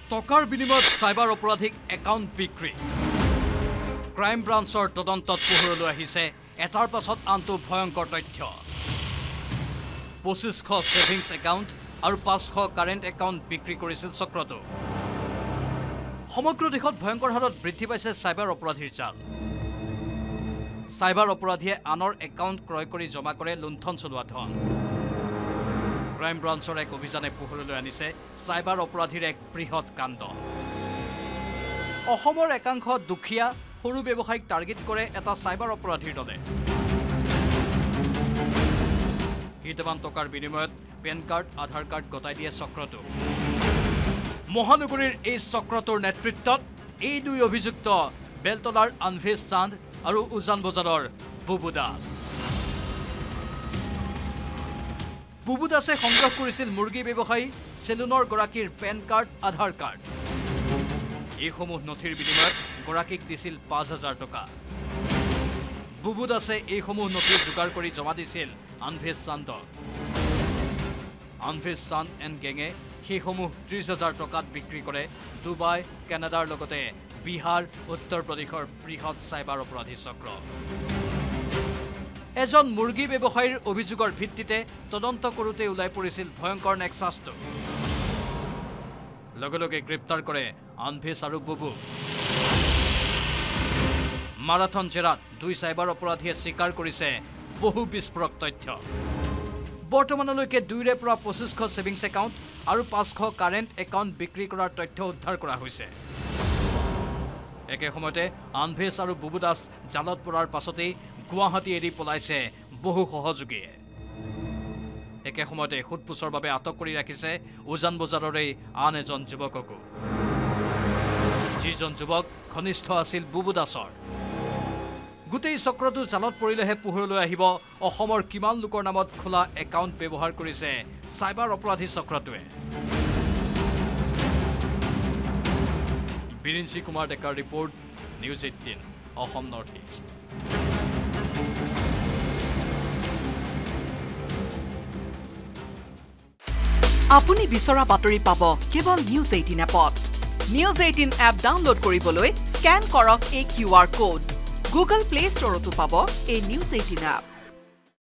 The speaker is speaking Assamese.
টকাৰ বিনিময়ত সাইবাৰ অপৰাধীক একাউণ্ট বিক্ৰী ক্ৰাইম ব্ৰাঞ্চৰ তদন্তত পোহৰলৈ আহিছে এটাৰ পাছত আনটো ভয়ংকৰ তথ্য 2500 সেভিংছ একাউণ্ট আৰু 500 কাৰেণ্ট একাউণ্ট বিক্ৰী কৰিছিল চক্ৰটো সমগ্ৰ দেশত ভয়ংকৰ হাৰত বৃদ্ধি পাইছে সাইবাৰ অপৰাধীৰ জাল সাইবাৰ অপৰাধীয়ে আনৰ একাউণ্ট ক্ৰয় কৰি জমা কৰে লুণ্ঠন চলোৱা ধন ক্ৰাইম ব্ৰাঞ্চৰ এক অভিযানে পোহৰলৈ আনিছে সাইবাৰ অপৰাধীৰ এক বৃহৎ কাণ্ড অসমৰ একাংশ দুখীয়া সৰু ব্যৱসায়িক টাৰ্গেট কৰে এটা সাইবাৰ অপৰাধীৰ দলে কেইটামান টকাৰ বিনিময়ত পেন কাৰ্ড আধাৰ কাৰ্ড গতাই দিয়ে চক্ৰটো মহানগৰীৰ এই চক্ৰটোৰ নেতৃত্বত এই দুই অভিযুক্ত বেলতলাৰ আনভেজ চান্দ আৰু উজান বজাৰৰ বুবু দাস বুবু দাসে সংগ্ৰহ কৰিছিল মুৰ্গী ব্যৱসায়ী সেলুনৰ গৰাকীৰ পেন কাৰ্ড আধাৰ কাৰ্ড এইসমূহ নথিৰ বিনিময়ত গৰাকীক দিছিল 5000 টকা বুবু দাসে এইসমূহ নথি যোগাৰ কৰি জমা দিছিল আনভেজ চান্দক আনভেজ চান্দ এণ্ড গেঙে সেইসমূহ 30000 টকাত বিক্ৰী কৰে ডুবাই কানাডাৰ লগতে বিহাৰ উত্তৰ প্ৰদেশৰ বৃহৎ সাইবাৰ অপৰাধী চক্ৰ এজন মুৰ্গী ব্যৱসায়ীৰ অভিযোগৰ ভিত্তিতে তদন্ত কৰোতে ওলাই পৰিছিল ভয়ংকৰ নেক্সাছটো লগে লগে গ্ৰেপ্তাৰ কৰে আনভেজ আৰু বুবু মাৰাথন জেৰাত দুই সাইবাৰ অপৰাধীয়ে স্বীকাৰ কৰিছে বহু বিস্ফোৰক তথ্য বৰ্তমানলৈকে দুইৰে পৰা 2500 সেভিংছ একাউণ্ট আৰু 500 কাৰেণ্ট একাউণ্ট বিক্ৰী কৰাৰ তথ্য উদ্ধাৰ কৰা হৈছে একে সময়তে আনভেজ আৰু বুবু দাস জালত পৰাৰ পাছতেই গুৱাহাটী এৰি পলাইছে বহু সহযোগীয়ে একে সময়তে খুদপুছৰ বাবে আটক কৰি ৰাখিছে উজান বজাৰৰে আন এজন যুৱককো যিজন যুৱক ঘনিষ্ঠ আছিল বুবু দাসৰ গোটেই চক্ৰটো জালত পৰিলেহে পোহৰলৈ আহিব অসমৰ কিমান লোকৰ নামত খোলা একাউণ্ট ব্যৱহাৰ কৰিছে সাইবাৰ অপৰাধী চক্ৰটোৱে বিৰিঞ্চি কুমাৰ ডেকাৰ report news 18 Assam north east আপুনি বিচৰা বাতৰি পাব কেৱল নিউজ 18 এপত নিউজ 18 এপ ডাউনলোড কৰিবলৈ স্ক্যান কৰক এই QR code Google Play Store to pabo a News18 app.